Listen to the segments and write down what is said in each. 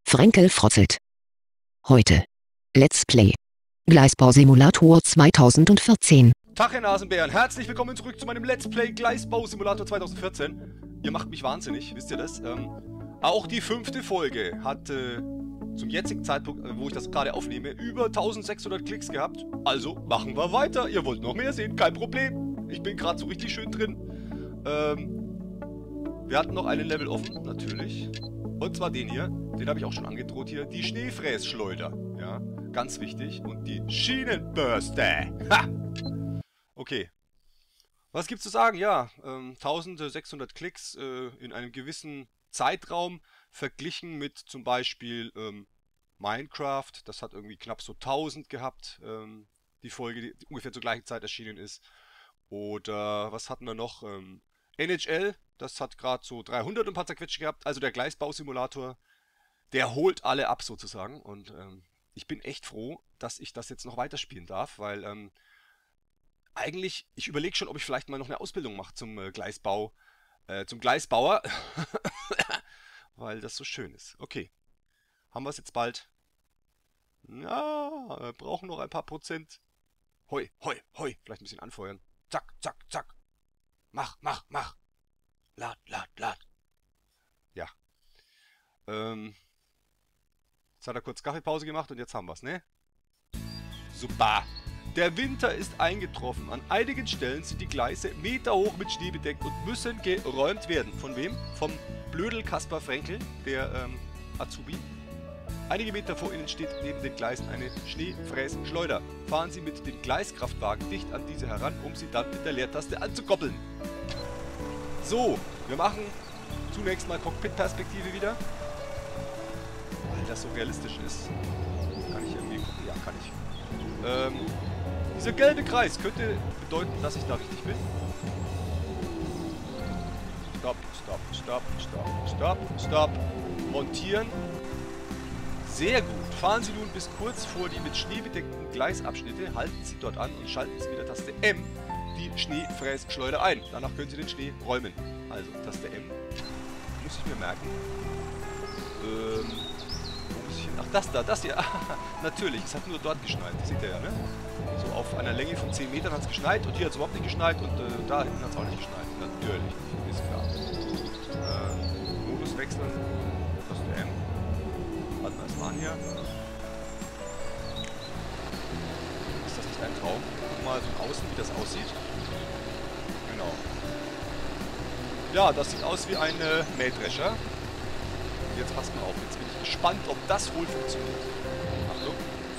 Frenkel frotzelt. Heute. Let's Play. Gleisbausimulator 2014. Tag, Herr Nasenbären. Herzlich willkommen zurück zu meinem Let's Play Gleisbausimulator 2014. Ihr macht mich wahnsinnig, wisst ihr das? Auch die 5. Folge hat zum jetzigen Zeitpunkt, wo ich das gerade aufnehme, über 1600 Klicks gehabt. Also machen wir weiter. Ihr wollt noch mehr sehen, kein Problem. Ich bin gerade so richtig schön drin. Wir hatten noch einen Level offen, natürlich. Und zwar den hier. Den habe ich auch schon angedroht hier. Die Schneefrässchleuder. Ja, ganz wichtig. Und die Schienenbürste. Ha! Okay. Was gibt's zu sagen? Ja, 1600 Klicks in einem gewissen Zeitraum verglichen mit zum Beispiel Minecraft. Das hat irgendwie knapp so 1000 gehabt. Die Folge, die ungefähr zur gleichen Zeit erschienen ist. Oder was hatten wir noch? NHL, das hat gerade so 300 und ein paar zerquetscht gehabt. Also der Gleisbausimulator, der holt alle ab sozusagen. Und ich bin echt froh, dass ich das jetzt noch weiterspielen darf, weil eigentlich, ich überlege schon, ob ich vielleicht mal noch eine Ausbildung mache zum Gleisbauer. Weil das so schön ist. Okay. Haben wir es jetzt bald? Ja, wir brauchen noch ein paar Prozent. Hoi, hoi, hoi. Vielleicht ein bisschen anfeuern. Zack, zack, zack. Mach, mach, mach. Lad, lad, lad. Ja. Jetzt hat er kurz Kaffeepause gemacht und jetzt haben wir es, ne? Super. Der Winter ist eingetroffen. An einigen Stellen sind die Gleise meterhoch mit Schnee bedeckt und müssen geräumt werden. Von wem? Vom Blödel Kaspar Frenkel, der Azubi. Einige Meter vor Ihnen steht neben den Gleisen eine Schneefrässchleuder. Fahren Sie mit dem Gleiskraftwagen dicht an diese heran, um sie dann mit der Leertaste anzukoppeln. So, wir machen zunächst mal Cockpit-Perspektive wieder. Weil das so realistisch ist. Kann ich irgendwie gucken? Ja, kann ich. Dieser gelbe Kreis könnte bedeuten, dass ich da richtig bin. Stopp, stopp, stopp, stopp, stopp, stopp. Montieren. Sehr gut. Fahren Sie nun bis kurz vor die mit Schnee bedeckten Gleisabschnitte, halten Sie dort an und schalten Sie mit der Taste M die Schneefrässchleuder ein. Danach können Sie den Schnee räumen. Also, Taste M. Muss ich mir merken. Wo muss ich hin? Ach, das da, das hier. Natürlich, es hat nur dort geschneit. Das seht ihr ja, ne? So auf einer Länge von 10 Metern hat es geschneit und hier hat es überhaupt nicht geschneit und da hinten hat es auch nicht geschneit. Natürlich, ist klar. Modus wechseln. Taste M. Warten wir erstmal an hier. Ist das nicht ein Traum? Guck mal von außen, wie das aussieht. Genau. Ja, das sieht aus wie ein Mähdrescher. Jetzt passt mal auf, jetzt bin ich gespannt, ob das wohl funktioniert. Achtung.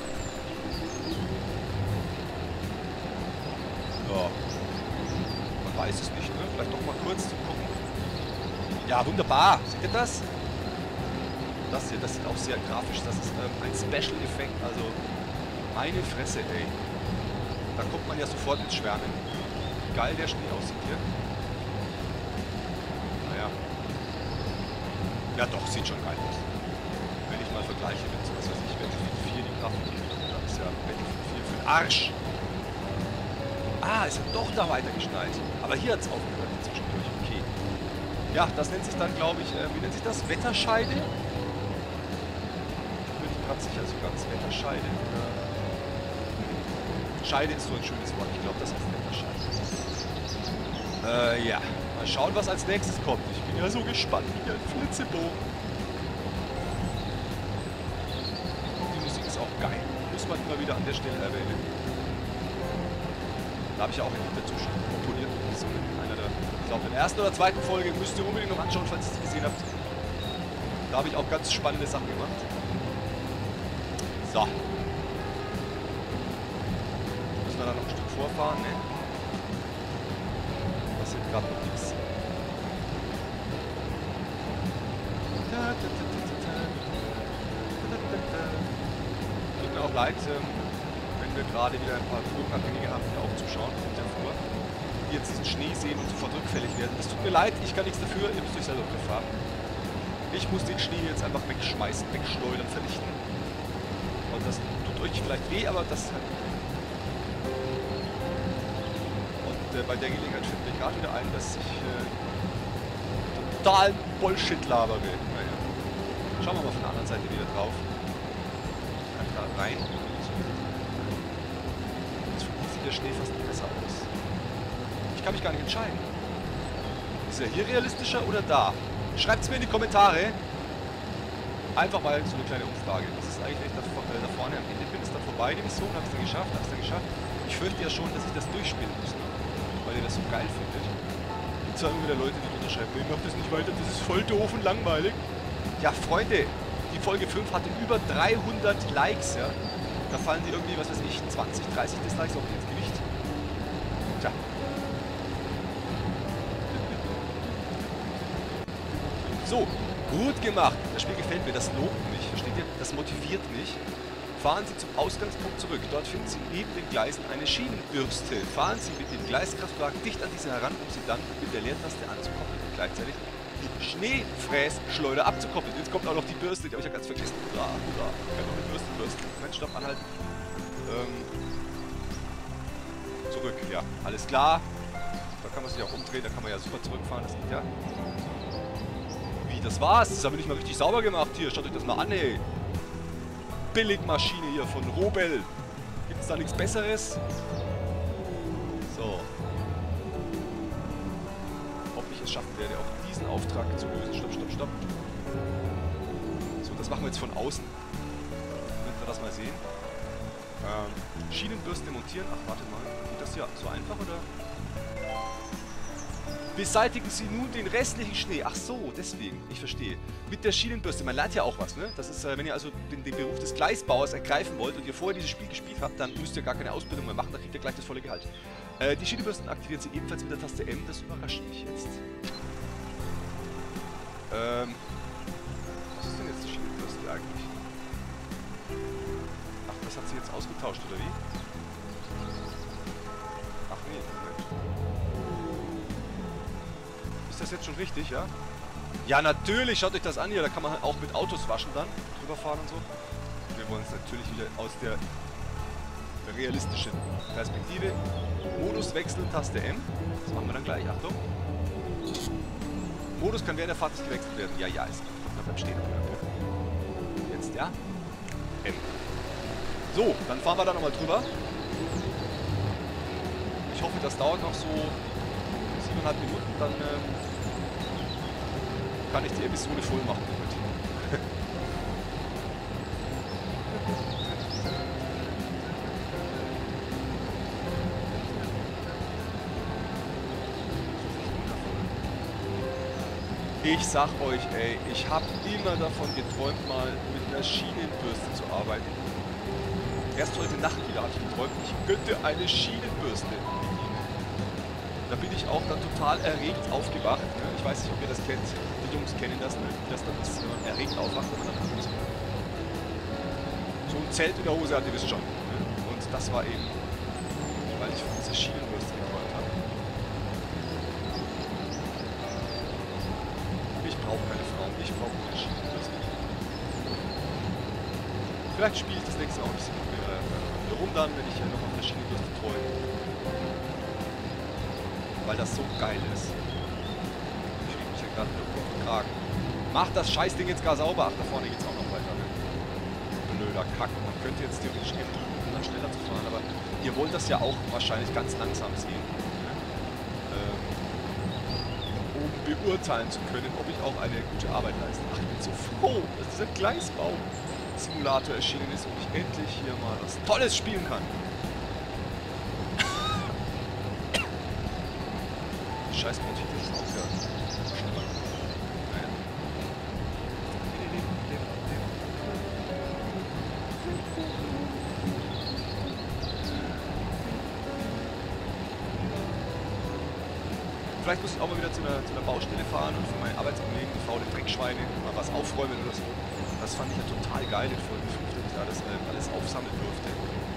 Ja. Man weiß es nicht, ne? Vielleicht doch mal kurz zum Gucken. Ja, wunderbar. Seht ihr das? Das hier, das sieht auch sehr grafisch. Das ist ein Special-Effekt, also meine Fresse, ey. Da kommt man ja sofort ins Schwärmen. Wie geil der Schnee aussieht hier. Naja. Ja doch, sieht schon geil aus. Wenn ich mal vergleiche mit, was weiß ich, Battlefield 4, die Grafik, da ist ja Battlefield 4 für den Arsch. Ah, es hat doch da weiter geschneit. Aber hier hat es aufgehört zwischendurch. Okay. Ja, das nennt sich dann, glaube ich, wie nennt sich das? Wetterscheide? Bin ich gerade sicher, so ganz Wetterscheide. Scheide ist so ein schönes Wort. Ich glaube, das heißt Wetterscheide. Ja. Mal schauen, was als nächstes kommt. Ich bin ja so gespannt wie ein Flitzebogen. Die Musik ist auch geil. Muss man immer wieder an der Stelle erwähnen. Da habe ich ja auch ein Lied dazu schon komponiert. So in einer der, ich glaube, in der ersten oder zweiten Folge müsst ihr unbedingt noch anschauen, falls ihr es nicht gesehen habt. Da habe ich auch ganz spannende Sachen gemacht. So. Müssen wir da noch ein Stück vorfahren, ne? Passiert gerade noch nichts. Tut mir auch leid, wenn wir gerade wieder ein paar Flugabhängige haben, die auch zuschauen mit der Fuhr, die jetzt diesen Schnee sehen und sofort rückfällig werden. Das tut mir leid, ich kann nichts dafür, ihr müsst euch selber befahren. Ich muss den Schnee jetzt einfach wegschmeißen, wegschleudern, vernichten. Und das tut euch vielleicht weh, aber das halt. Und bei der Gelegenheit fällt mir gerade wieder ein, dass ich totalen Bullshit labere. Naja. Schauen wir mal von der anderen Seite wieder drauf. Einfach da rein. Jetzt sieht der Schnee fast besser aus. Ich kann mich gar nicht entscheiden. Ist er hier realistischer oder da? Schreibt es mir in die Kommentare. Einfach mal so eine kleine Umfrage. Das ist eigentlich, wenn ich da vorne am Ende bin, ist dann vorbei, die Mission, habe ich es dann geschafft, Ich fürchte ja schon, dass ich das durchspielen muss, weil ihr das so geil findet. Jetzt sagen wieder Leute, die drunter schreiben, ich mach das nicht weiter, das ist voll doof und langweilig. Ja, Freunde, die Folge 5 hatte über 300 Likes, ja. Da fallen die irgendwie, was weiß ich, 20, 30 Dislikes auf ins Gewicht. Tja. So, gut gemacht. Das Spiel gefällt mir, das lobt mich, versteht ihr? Das motiviert mich. Fahren Sie zum Ausgangspunkt zurück. Dort finden Sie neben den Gleisen eine Schienenbürste. Fahren Sie mit dem Gleiskraftwagen dicht an diese heran, um sie dann mit der Leertaste anzukoppeln und gleichzeitig die Schneefrässchleuder abzukoppeln. Jetzt kommt auch noch die Bürste, die habe ich ja ganz vergessen. Hurra, hurra. Ich kann noch eine Bürste. Moment, stopp, anhalten. Zurück, ja. Alles klar. Da kann man sich auch umdrehen, da kann man ja super zurückfahren. Das geht ja. Wie, das war's? Das haben wir nicht mal richtig sauber gemacht hier. Schaut euch das mal an, ey. Billigmaschine hier von Robel. Gibt es da nichts Besseres? So. Ob ich es schaffen werde, auch diesen Auftrag zu lösen. Stopp, stopp, stopp. So, das machen wir jetzt von außen. Damit wir das mal sehen. Schienenbürste montieren. Ach, warte mal. Geht das hier so einfach, oder? Beseitigen Sie nun den restlichen Schnee. Ach so, deswegen. Ich verstehe. Mit der Schienenbürste. Man lernt ja auch was, ne? Das ist, wenn ihr also den Beruf des Gleisbauers ergreifen wollt und ihr vorher dieses Spiel gespielt habt, dann müsst ihr gar keine Ausbildung mehr machen. Dann kriegt ihr gleich das volle Gehalt. Die Schienenbürsten aktivieren Sie ebenfalls mit der Taste M. Das überrascht mich jetzt. Was ist denn jetzt die Schienenbürste eigentlich? Ach, das hat sie jetzt ausgetauscht, oder wie? Ach nee, Moment. Ist das jetzt schon richtig, ja? Ja, natürlich, schaut euch das an hier. Da kann man halt auch mit Autos waschen dann, drüber fahren und so. Wir wollen es natürlich wieder aus der realistischen Perspektive. Modus wechseln, Taste M. Das machen wir dann gleich, Achtung. Modus kann während der Fahrt nicht gewechselt werden. Ja, ja, ist gut. Beim Stehen. Jetzt, ja? M. So, dann fahren wir da nochmal drüber. Ich hoffe, das dauert noch so 7,5 Minuten, dann kann ich die Episode voll machen damit. Ich sag euch, ey, ich habe immer davon geträumt, mal mit einer Schienenbürste zu arbeiten. Erst heute Nacht wieder habe ich geträumt, ich könnte eine Schienenbürste bedienen. Da bin ich auch dann total erregt aufgewacht. Ne? Ich weiß nicht, ob ihr das kennt. Die Jungs kennen das, ne? Wie das dann ist, wenn man erregt aufwacht, wenn man dann so ein Zelt in der Hose hat, ihr wisst schon. Ne? Und das war eben, weil ich von dieser Schienenbürste geträumt habe. Ich brauche keine Frauen, ich brauche eine Schienenbürste. Vielleicht spiele ich das nächste Mal auch ein bisschen rum dann, wenn ich noch auf der Schienenbürste träume. Weil das so geil ist. Ich kriege mich ja gerade mit Kragen. Mach das Scheißding jetzt gar sauber. Ach, da vorne geht's auch noch weiter. Ne? Blöder Kack. Man könnte jetzt theoretisch F drücken, um dann schneller zu fahren, aber ihr wollt das ja auch wahrscheinlich ganz langsam sehen. Ne? Um beurteilen zu können, ob ich auch eine gute Arbeit leiste. Ach, ich bin so froh, dass dieser Gleisbau-Simulator erschienen ist und ich endlich hier mal was Tolles spielen kann. Scheiß Motiv, das ist auch wieder schlimmer. Naja. Vielleicht muss ich auch mal wieder zu einer Baustelle fahren und für meine Arbeitskollegen, die faule Dreckschweine, mal was aufräumen oder so. Das fand ich ja total geil in Folge 5, dass ich alles aufsammeln durfte.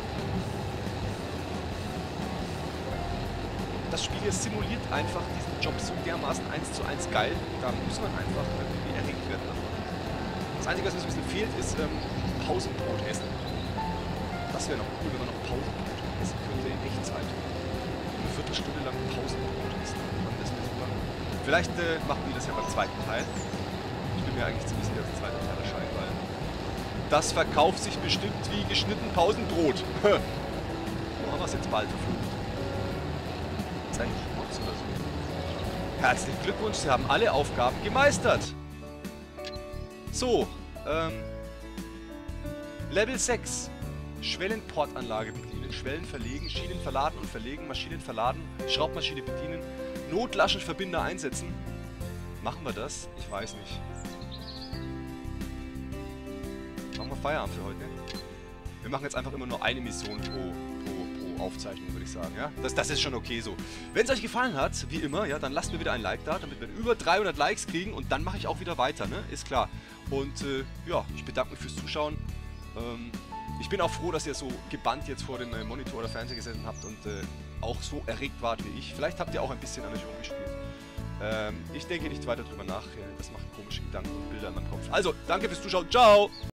Das Spiel hier simuliert einfach diesen Job so dermaßen 1:1 geil, da muss man einfach irgendwie erregt werden davon. Das Einzige, was mir so ein bisschen fehlt, ist Pausenbrot essen. Das wäre noch cool, wenn man noch Pausenbrot essen könnte in Echtzeit. Eine Viertelstunde lang Pausenbrot essen. Das wäre super. Vielleicht machen die das ja beim zweiten Teil. Ich bin mir eigentlich ziemlich sicher, dass der zweite Teil erscheint, weil das verkauft sich bestimmt wie geschnitten Pausenbrot. Wo haben wir es jetzt bald verflucht? Ist eigentlich Schmutz oder so? Herzlichen Glückwunsch, Sie haben alle Aufgaben gemeistert. So, Level 6. Schwellenportanlage bedienen, Schwellen verlegen, Schienen verladen und verlegen, Maschinen verladen, Schraubmaschine bedienen, Notlaschenverbinder einsetzen. Machen wir das? Ich weiß nicht. Machen wir Feierabend für heute. Wir machen jetzt einfach immer nur eine Mission pro Aufzeichnung, würde ich sagen. Ja? Das ist schon okay so. Wenn es euch gefallen hat, wie immer, ja, dann lasst mir wieder ein Like da, damit wir über 300 Likes kriegen und dann mache ich auch wieder weiter, ne? Ist klar. Und ja, ich bedanke mich fürs Zuschauen. Ich bin auch froh, dass ihr so gebannt jetzt vor dem Monitor oder Fernseher gesessen habt und auch so erregt wart wie ich. Vielleicht habt ihr auch ein bisschen an euch rumgespielt. Ich denke nicht weiter drüber nach. Das macht komische Gedanken und Bilder in meinem Kopf. Also, danke fürs Zuschauen. Ciao!